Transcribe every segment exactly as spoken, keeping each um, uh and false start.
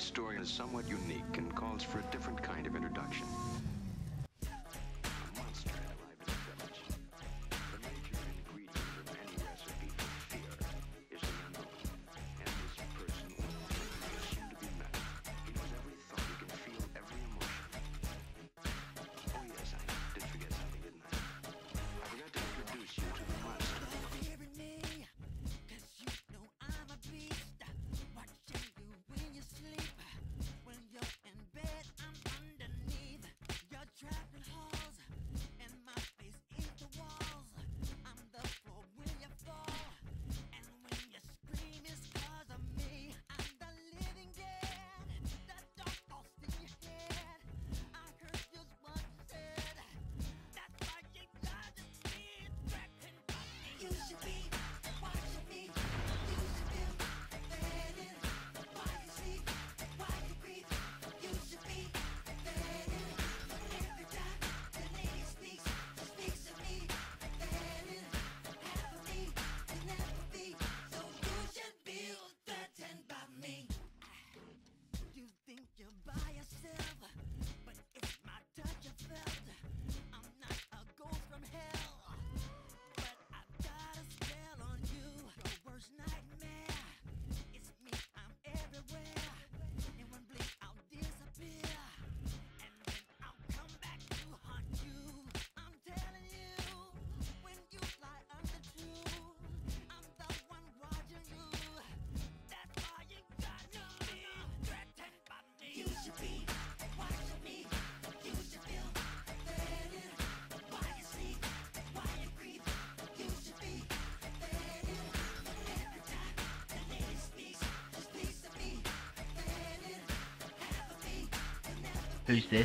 tonight's story is somewhat unique and calls for a different kind of introduction. A monster alive in a village. The major ingredient of any recipe for fear is the unknown. And this person is soon to be met. He knows every thought, he can feel every emotion. Oh yes, I did forget something, didn't I? I forgot to introduce you to the monster. Who's this?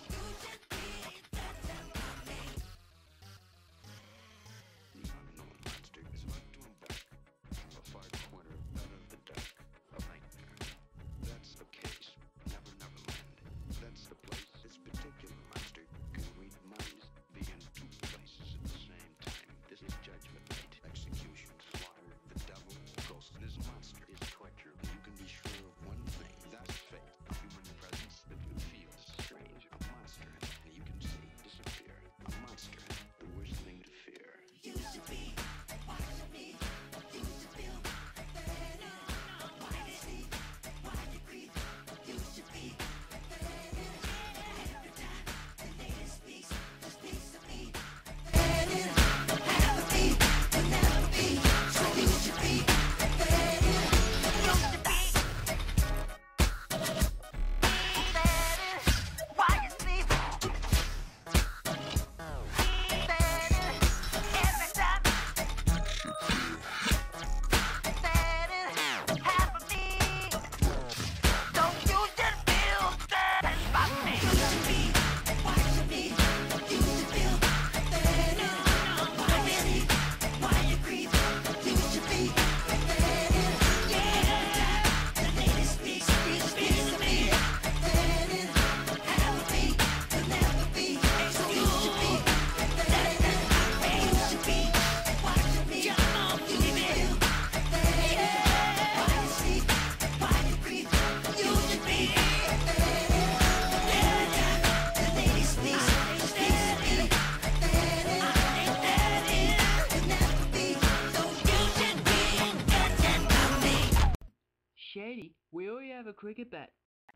Shady, we already have a cricket bat.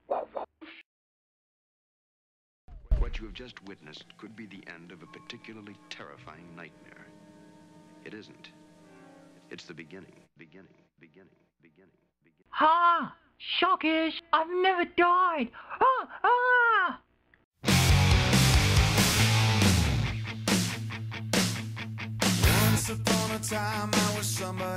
What you have just witnessed could be the end of a particularly terrifying nightmare. It isn't. It's the beginning, beginning, beginning, beginning, beginning. Ha! Shockish! I've never died! Ah! Ah! Once upon a time I was somebody